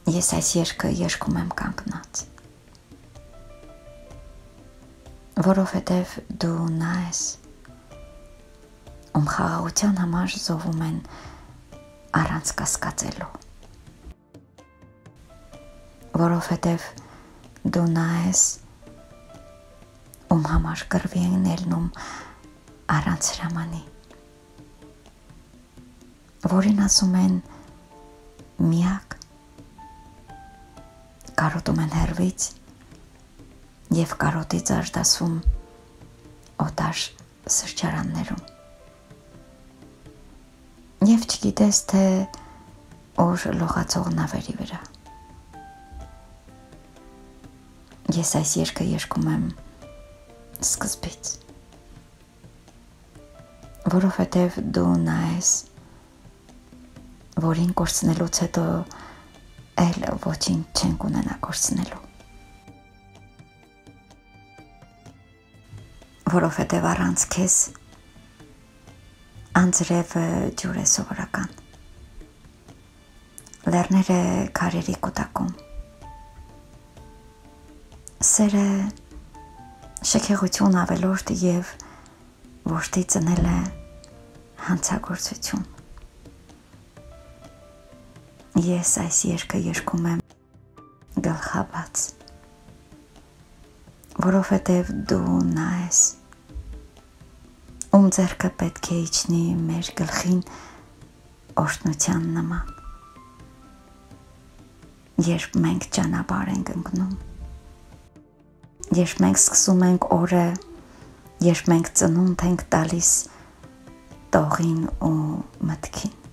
Ես այս երգը երգում եմ կանգնած, որովհետև դու նա ես, ում խաղաղության համար զոհվում են առանց կասկածելու, որովհետև դու նա ես, ում համար կռվի են ելնում առանց հրամանի, որին ասում են միակ, կարոտում են հեռվից և կարոտից արտասվում օտար սրճարաններում։ Եվ չգիտես, թե օր լողացող նավերի վրա։ Ես այս երգը երգում եմ սկզբից, որովհետև դու նա ես, որին կորցնելուց հետո էլ ոչինչ չենք ունենա կորցնելու, որովհետև առանց քեզ անձրևը ջուր է սովորական, լեռները քարերի կուտակում, սերը շքեղություն ավելորդ և որդի ծնել է հանցագործություն։ Ես այս երգը երգում եմ գլխաբաց, որովհետև դու նա ես, ում ձեռքը պետք է իջնի մեր գլխին օրհնության նման, երբ մենք ճանապարհ ենք ընկնում, երբ մենք սկսում ենք օրը, երբ մենք ծնունդ ենք տալիս տողին ու մտքին,